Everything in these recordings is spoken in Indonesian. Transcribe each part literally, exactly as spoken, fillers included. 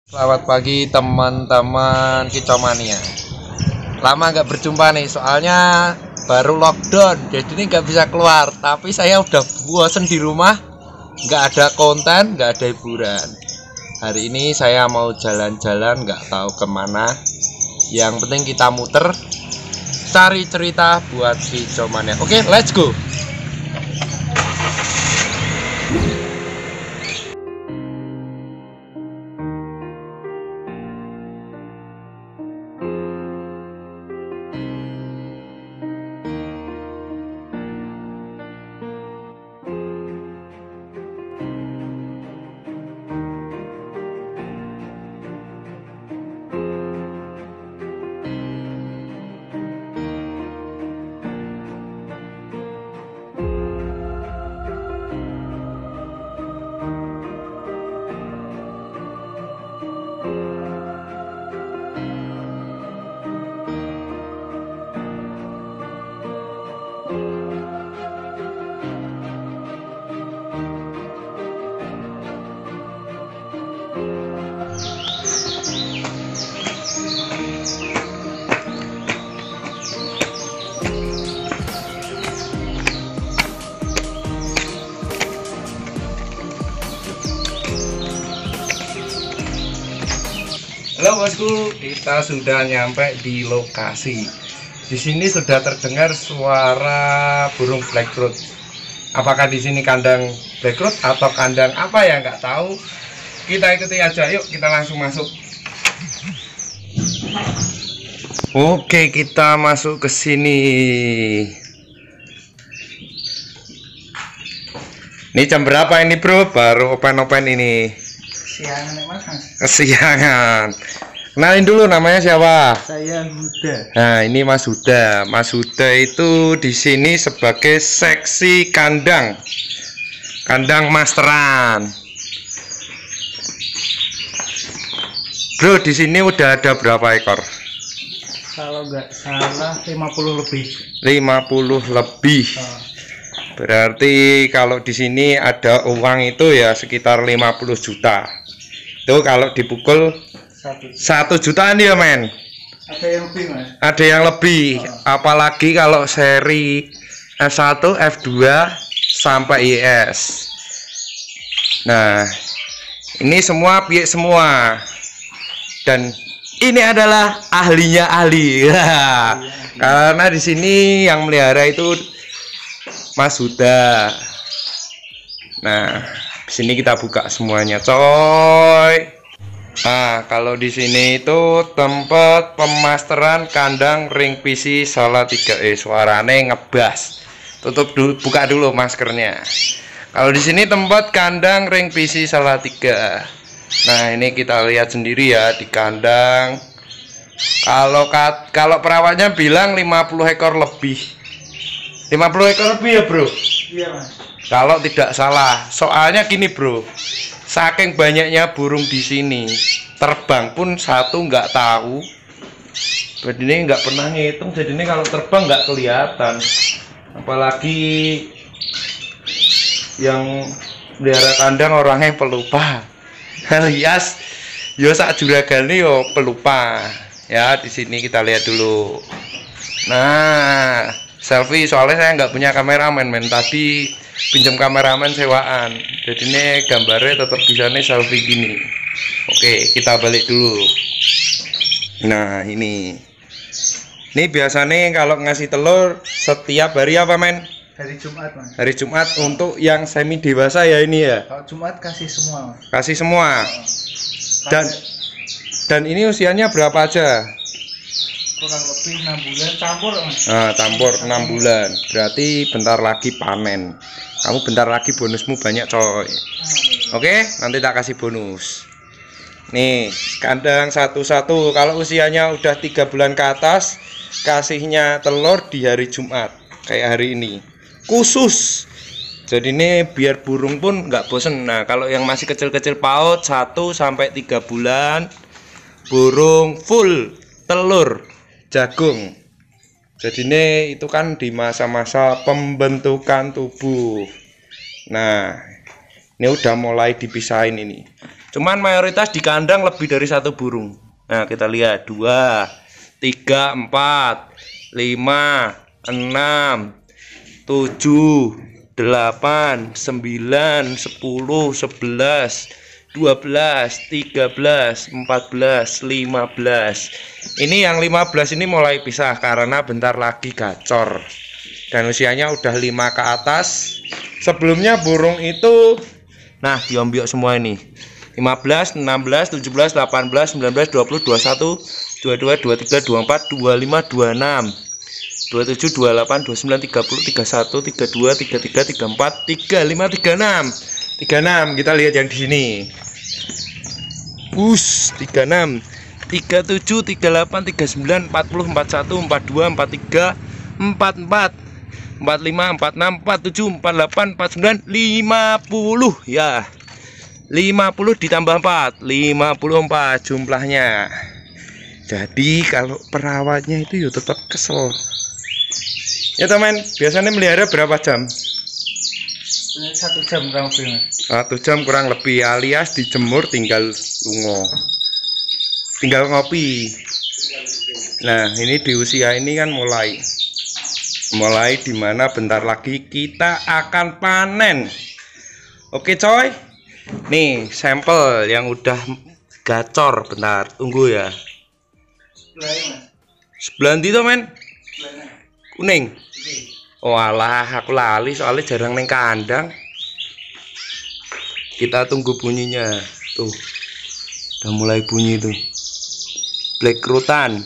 Selamat pagi teman-teman Kicomania. Lama nggak berjumpa nih, soalnya baru lockdown, jadi ini nggak bisa keluar. Tapi saya udah bosen di rumah, nggak ada konten, nggak ada hiburan. Hari ini saya mau jalan-jalan, nggak tahu kemana. Yang penting kita muter, cari cerita buat Kicomania. Oke, let's go. Halo bosku, kita sudah nyampe di lokasi. Di sini sudah terdengar suara burung blackroot. Apakah di sini kandang blackroot atau kandang apa ya nggak tahu. Kita ikuti aja, yuk kita langsung masuk. Oke, kita masuk ke sini. Ini jam berapa ini bro? Baru open-open ini. Kesiangan mas. Kesiangan. Kenalin dulu, namanya siapa? Saya Huda. Nah, ini Mas Huda. Mas Huda itu di sini sebagai seksi kandang. Kandang masteran. Bro, di sini udah ada berapa ekor? Kalau nggak salah lima puluh lebih. lima puluh lebih. Oh. Berarti kalau di sini ada uang itu ya sekitar lima puluh juta. Itu kalau dipukul Satu. satu jutaan ya men. Ada yang lebih mas. Ada yang lebih. Oh. Apalagi kalau seri F satu, F dua sampai I S. Nah, ini semua piye semua. Dan ini adalah ahlinya ahli. Ya. Karena di sini yang melihara itu Mas Huda. Nah, di sini kita buka semuanya, coy. Nah, kalau di sini itu tempat pemasteran kandang ring P C Salatiga. Eh, suaranya ngebas. Tutup dulu, buka dulu maskernya. Kalau di sini tempat kandang ring P C Salatiga. Nah, ini kita lihat sendiri ya di kandang. Kalau kalau perawatnya bilang lima puluh ekor lebih. lima puluh ekor lebih ya, Bro? Iya, Mas. Kalau tidak salah. Soalnya gini, Bro. Saking banyaknya burung di sini, terbang pun satu nggak tahu. Jadi ini nggak pernah ngitung. Jadi ini kalau terbang nggak kelihatan. Apalagi yang melihara kandang orangnya pelupa. Alias yo sak juragane yo pelupa. Ya, di sini kita lihat dulu. Nah, selfie soalnya saya nggak punya kameramen men, tadi pinjam kameramen sewaan, jadi ini gambarnya tetap bisa nih selfie gini. Oke, kita balik dulu. Nah, ini ini biasanya kalau ngasih telur setiap hari apa men? Hari Jumat mas. Hari Jumat untuk yang semi dewasa ya ini ya. Kalau Jumat kasih semua mas. Kasih semua. Oh. Dan dan ini usianya berapa aja? Kurang lebih enam bulan campur mas. Nah, campur enam bulan. Berarti bentar lagi panen. Kamu bentar lagi bonusmu banyak coy. Oke, nanti tak kasih bonus. Nih, kandang satu-satu. Kalau usianya udah tiga bulan ke atas, kasihnya telur di hari Jumat. Kayak hari ini. Khusus. Jadi ini biar burung pun nggak bosen. Nah, kalau yang masih kecil-kecil paut satu sampai tiga bulan, burung full telur jagung. Jadi ini itu kan di masa-masa pembentukan tubuh. Nah, ini udah mulai dipisahin ini. Cuman mayoritas di kandang lebih dari satu burung. Nah, kita lihat dua, tiga, empat, lima, enam, tujuh, delapan, sembilan, sepuluh, sebelas, dua belas, tiga belas, empat belas, lima belas. Ini yang lima belas ini mulai pisah karena bentar lagi gacor. Dan usianya udah lima ke atas. Sebelumnya burung itu, nah biom-biok semua ini. lima belas, enam belas, tujuh belas, delapan belas, sembilan belas, dua puluh, dua puluh satu, dua puluh dua, dua puluh tiga, dua puluh empat, dua puluh lima, dua puluh enam, dua puluh tujuh, dua puluh delapan, dua puluh sembilan, tiga puluh, tiga puluh satu, tiga puluh dua, tiga puluh tiga, tiga puluh empat, tiga puluh lima, tiga puluh enam. tiga puluh enam kita lihat yang di sini. Us, tiga puluh enam, tiga puluh tujuh, tiga puluh delapan, tiga puluh sembilan, empat puluh, empat puluh satu, empat puluh dua, empat puluh tiga, empat puluh empat, empat puluh lima, empat puluh enam, empat puluh tujuh, empat puluh delapan, empat puluh sembilan, lima puluh ya. lima puluh ditambah empat, lima puluh empat jumlahnya. Jadi kalau perawatnya itu ya tetap kesel. Ya teman, biasanya melihara berapa jam? Satu jam kurang lebih. Satu jam kurang lebih, alias dijemur tinggal lungo, tinggal ngopi. Nah ini di usia ini kan mulai mulai dimana bentar lagi kita akan panen. Oke coy, nih sampel yang udah gacor, bentar tunggu ya. Sebelah ndi to men? Kuning. Oh alah, aku lali soalnya jarang neng kandang. Kita tunggu bunyinya. Tuh, udah mulai bunyi tuh. Black rutan.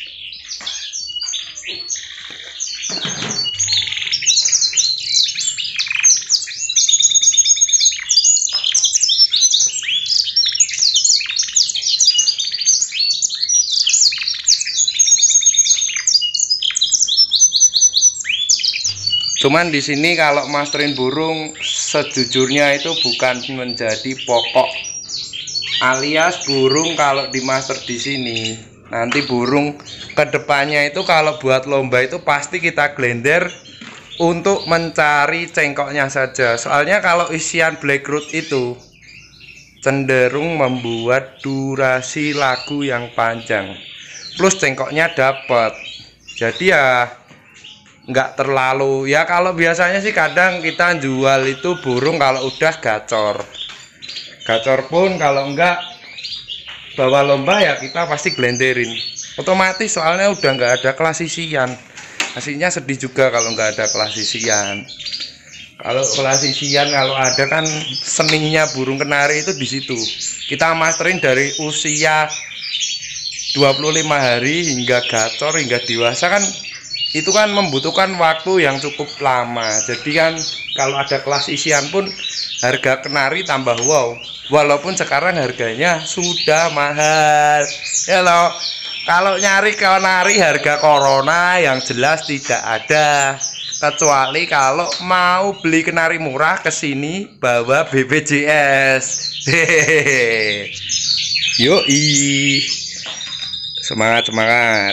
Cuman di sini kalau masterin burung sejujurnya itu bukan menjadi pokok, alias burung kalau di master di sini nanti burung kedepannya itu kalau buat lomba itu pasti kita glender untuk mencari cengkoknya saja. Soalnya kalau isian blackroot itu cenderung membuat durasi lagu yang panjang, plus cengkoknya dapat. Jadi ya nggak terlalu ya, kalau biasanya sih kadang kita jual itu burung kalau udah gacor gacor pun kalau enggak bawa lomba ya kita pasti blenderin otomatis, soalnya udah nggak ada kelas isian. Aslinya sedih juga kalau nggak ada kelas isian. Kalau kelas isian kalau ada kan seninya burung kenari itu di situ. Kita masterin dari usia dua puluh lima hari hingga gacor hingga dewasa kan, itu kan membutuhkan waktu yang cukup lama. Jadi kan kalau ada kelas isian pun harga kenari tambah wow. Walaupun sekarang harganya sudah mahal. Ya loh. Kalau nyari kenari harga corona yang jelas tidak ada. Kecuali kalau mau beli kenari murah kesini bawa B P J S. Hehehe. Yoi. Semangat semangat.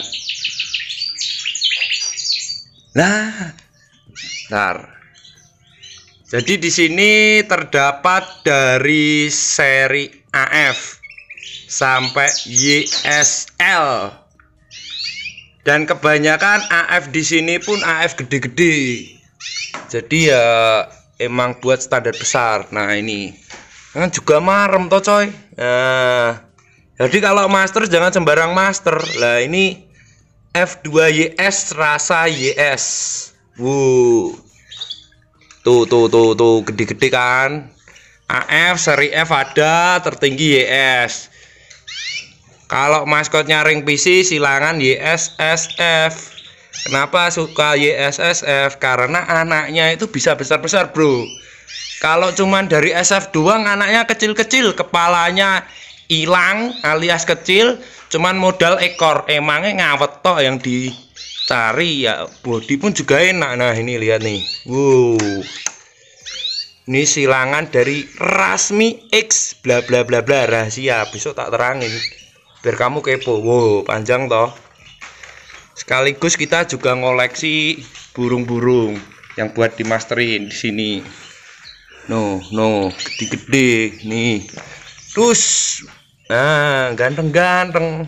Nah, bentar. Jadi di sini terdapat dari seri A F sampai Y S L. Dan kebanyakan A F di sini pun A F gede-gede. Jadi ya emang buat standar besar. Nah, ini kan juga marem toh, coy. Nah, jadi kalau master jangan sembarang master. Lah ini F dua Y S rasa Y S. Wuh. Tuh tuh tuh tuh gede-gede kan. A F seri F ada, tertinggi Y S. Kalau maskotnya ring P C silangan Y S S F. Kenapa suka Y S S F? Karena anaknya itu bisa besar-besar, bro. Kalau cuman dari S F doang anaknya kecil-kecil, kepalanya hilang alias kecil, cuman modal ekor, emangnya ngawet tok yang dicari ya. Body pun juga enak. Nah ini lihat nih, wow, ini silangan dari Rasmi X bla bla bla bla, rahasia, besok tak terangin biar kamu kepo. Wow, panjang toh. Sekaligus kita juga ngoleksi burung-burung yang buat dimasterin di sini. No no gede-gede nih. Dus, nah ganteng-ganteng.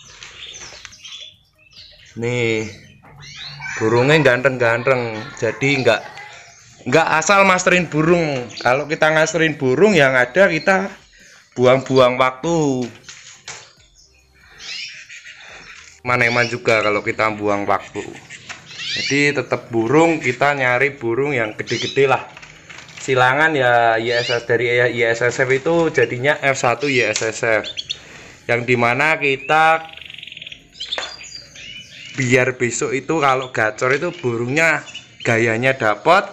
Nih, burungnya ganteng-ganteng. Jadi nggak nggak asal masterin burung. Kalau kita ngasterin burung yang ada kita buang-buang waktu. Maneman juga kalau kita buang waktu. Jadi tetap burung, kita nyari burung yang gede-gede lah. Silangan ya I S S dari I S S F itu jadinya F satu I S S F, yang dimana kita biar besok itu kalau gacor itu burungnya gayanya dapat,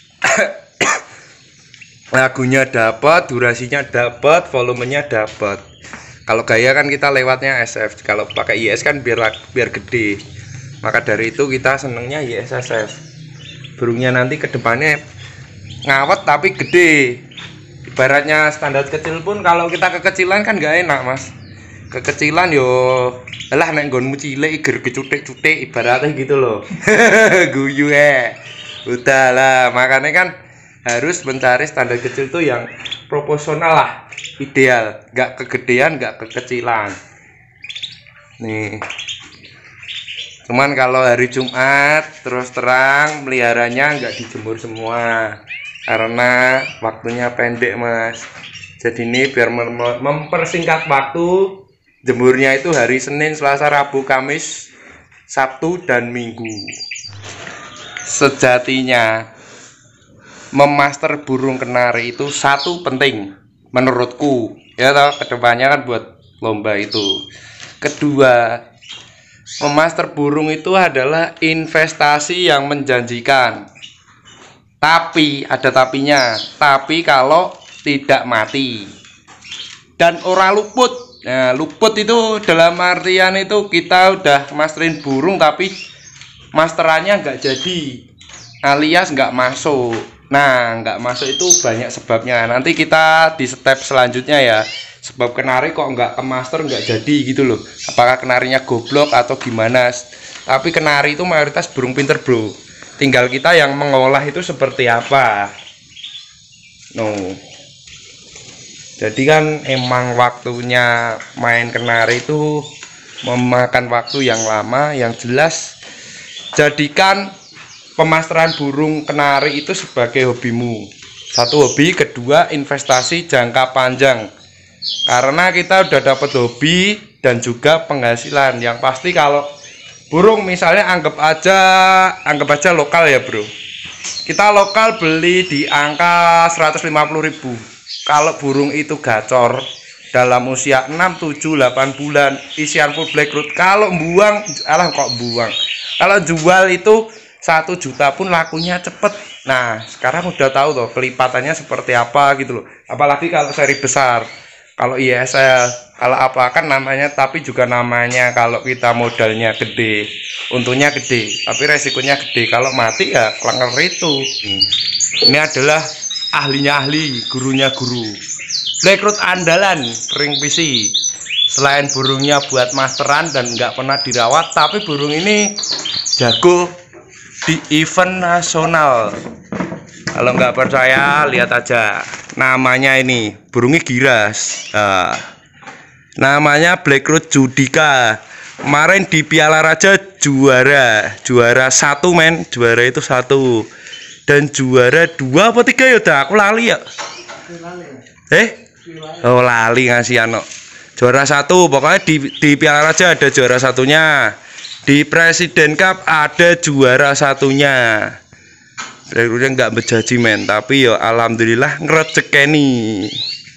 lagunya dapat, durasinya dapat, volumenya dapat. Kalau gaya kan kita lewatnya S F, kalau pakai I S kan biar biar gede. Maka dari itu kita senengnya I S S F. Burungnya nanti kedepannya ngawet tapi gede. Ibaratnya standar kecil pun kalau kita kekecilan kan gak enak mas. Kekecilan yo lah nek nggonmu cilik iger kecutik-cutik ibaratnya gitu loh. Guyu eh udahlah, makanya kan harus mencari standar kecil tuh yang proporsional lah, ideal, gak kegedean gak kekecilan. Nih, cuman kalau hari Jumat terus terang meliharanya nggak dijemur semua karena waktunya pendek mas. Jadi ini biar mem mempersingkat waktu, jemurnya itu hari Senin, Selasa, Rabu, Kamis, Sabtu, dan Minggu. Sejatinya memaster burung kenari itu satu penting menurutku ya toh, kedepannya kan buat lomba itu. Kedua, memaster burung itu adalah investasi yang menjanjikan. Tapi ada tapinya, tapi kalau tidak mati dan ora luput. Nah, luput itu dalam artian itu kita udah masterin burung tapi masterannya nggak jadi, alias nggak masuk. Nah, nggak masuk itu banyak sebabnya. Nanti kita di step selanjutnya ya. Sebab kenari kok nggak ke master nggak jadi gitu loh. Apakah kenarinya goblok atau gimana? Tapi kenari itu mayoritas burung pinter bro. Tinggal kita yang mengolah itu seperti apa. No. Jadi kan emang waktunya main kenari itu memakan waktu yang lama. Yang jelas jadikan pemasteran burung kenari itu sebagai hobimu. Satu hobi, kedua investasi jangka panjang. Karena kita udah dapat hobi dan juga penghasilan. Yang pasti kalau burung misalnya anggap aja anggap aja lokal ya bro, kita lokal beli di angka seratus lima puluh ribu. Kalau burung itu gacor dalam usia enam, tujuh, delapan bulan isian full black root, kalau buang alah kok buang, kalau jual itu satu juta pun lakunya cepet. Nah sekarang udah tahu loh kelipatannya seperti apa gitu loh. Apalagi kalau seri besar, kalau I S L, kalau apa kan namanya, tapi juga namanya kalau kita modalnya gede, untungnya gede, tapi resikonya gede. Kalau mati ya kelengker itu. Ini adalah ahlinya ahli, gurunya guru. Black root andalan ring P C. Selain burungnya buat masteran dan nggak pernah dirawat, tapi burung ini jago di event nasional. Kalau nggak percaya lihat aja. Namanya ini burungnya giras. Nah, namanya Black root Judika. Kemarin di Piala Raja juara, juara satu men, juara itu satu. Dan juara dua apa tiga ya udah aku lali ya. Eh? Oh lali ngasih ano. Juara satu, pokoknya di, di Piala Raja ada juara satunya. Di Presiden Cup ada juara satunya. Berarti nggak berjanji men, tapi ya alhamdulillah ngerejekeni.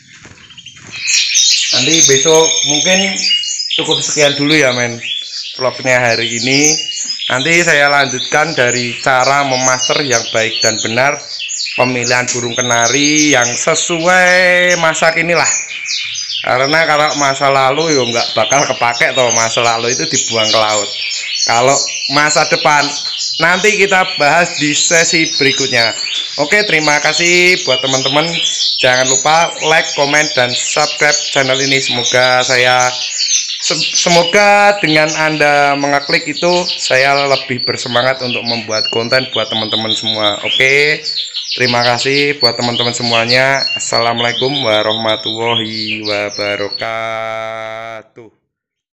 Nanti besok mungkin cukup sekian dulu ya men vlognya hari ini. Nanti saya lanjutkan dari cara memaster yang baik dan benar, pemilihan burung kenari yang sesuai masa kini lah. Karena kalau masa lalu ya nggak bakal kepake toh, masa lalu itu dibuang ke laut. Kalau masa depan nanti kita bahas di sesi berikutnya. Oke, terima kasih buat teman-teman. Jangan lupa like, komen, dan subscribe channel ini. Semoga saya semoga dengan Anda mengeklik itu saya lebih bersemangat untuk membuat konten buat teman-teman semua. Oke, Terima kasih buat teman-teman semuanya. Assalamualaikum warahmatullahi wabarakatuh.